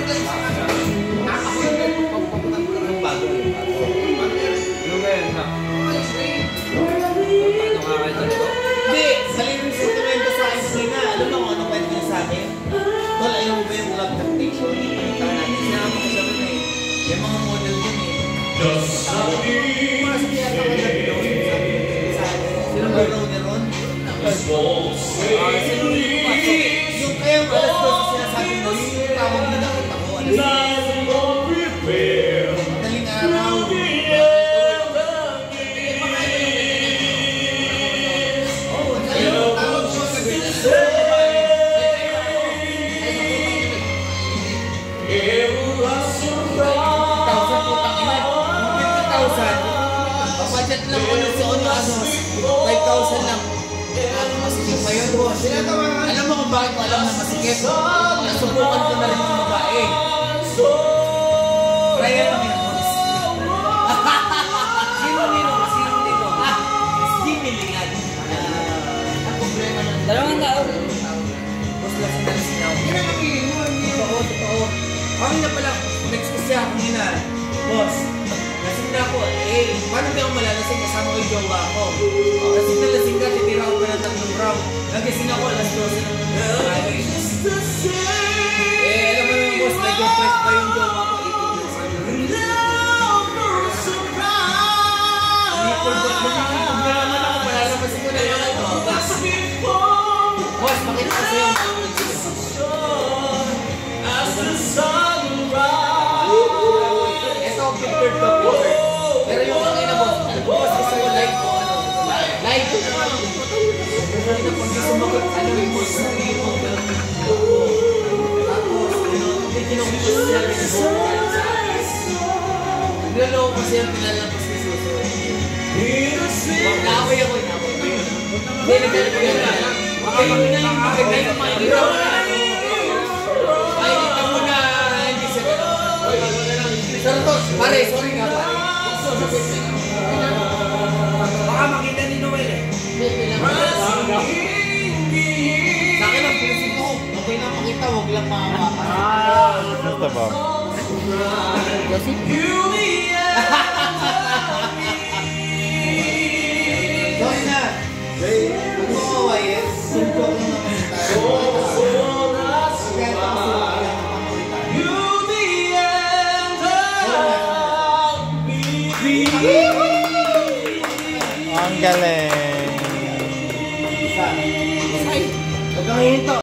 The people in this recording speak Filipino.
Yung mga model din eh. Sino ba raw ni Ron? Yung kaya ang alas 12 sinasabi mo, yung tawag na nakita ko. Madaling araw. Budget lang ko ng Sono 5,000 lang. Masikip pa yun, boss. Alam mo kung bakit ko alam na masikip? Nasubukan ko na rin yung babae. Kaya lang yun, boss. Sino dito? Jimmy Lingad. Ang problema ng dalawang tao. Boss lang sa nalisinaw. Totoo. Kami na pala, next kasi ako nila. Boss. Lasing na ako eh. Paano di ako malalasing kasama ko yung jowa ko? Lasing na lasing ka, titira ko pa ng 3 round. Nagising ako alas 12 ng highway. Alam mo yung boss, nag-request pa yung jowa ko. Pag nalaman ako, malalabasin ko na yung ito. Boss, makita ko sa'yo. Ito ang filtered copy. Pero yung mga ina mo, boss, gusto mo live o ano? Live! Hindi na pag gusto mo, ano yung boss na rin mo. Tapos, hindi kinukipos sila rin mo. Niloloko kasi yung pinalapas ni Suso. Naaway ako, inaaway ko yun. Hindi, nagdala ko yun. Makapagin na yung makikita yung makikita mo na. Makikita mo na, hindi siya gano'n. Santos, pare, sorry nga pare. Baka makita ni Noel eh. Sa akin ang pinisip ko, okay na makita, huwag lang makawakan. Basta ba? Yossi? Sorry na. Kung mawaway eh, sulpo ko naman tayo. Ang galing. Huwag kang hihinto.